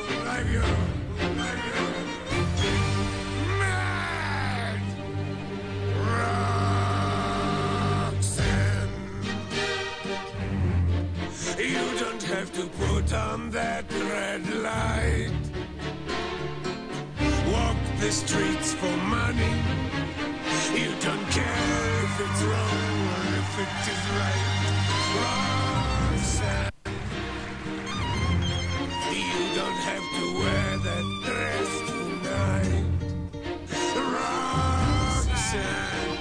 Mad Roxanne. You don't have to put on that red light. Walk the streets for money. You don't care if it's wrong or if it is right. Roxanne. You don't have to wear that dress tonight. Roxanne.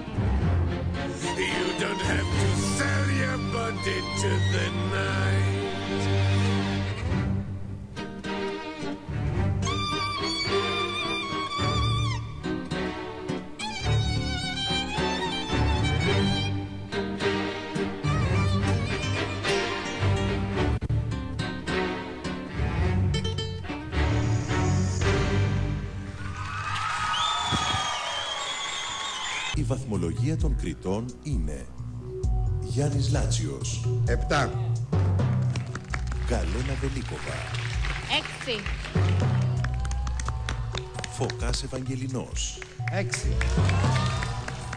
You don't have to sell your body to the night. Η βαθμολογία των κριτών είναι Γιάννης Λάτσιος 7, Γκαλένα Βελίκοβα 6, Φωκάς Ευαγγελινός 6.